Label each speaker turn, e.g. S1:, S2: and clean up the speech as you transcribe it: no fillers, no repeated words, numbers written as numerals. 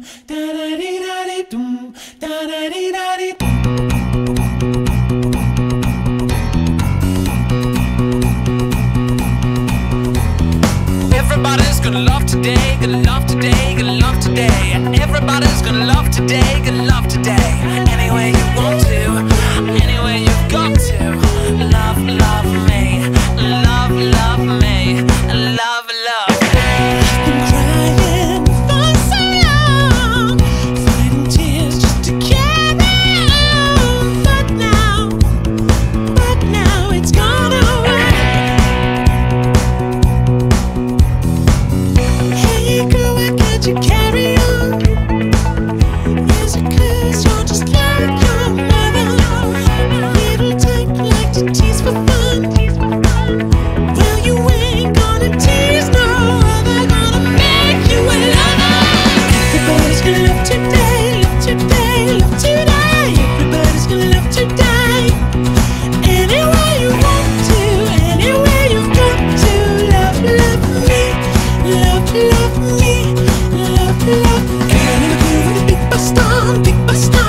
S1: da da dee da dee doom, da da dee da dee doom. Everybody's gonna love today, gonna love today, gonna love today. Everybody's gonna love today, gonna love today. Any way you want to, any way you've got to. Love, love me, love, love me, love, love me. I've been crying for so long, fighting tears just to carry on. But now it's gone away. Hey girl, why can't you carry on? Is it 'cause you're just like your mother? Little type like to tease for fun. Well, you ain't gonna tease no other, gonna make you a lover. Everybody's gonna love today, love today, love today. Everybody's gonna love today. Any way you want to, any way you've got to. Love, love me, love, love me, love, love. And I'm in the groove with a big bus on, big bus on.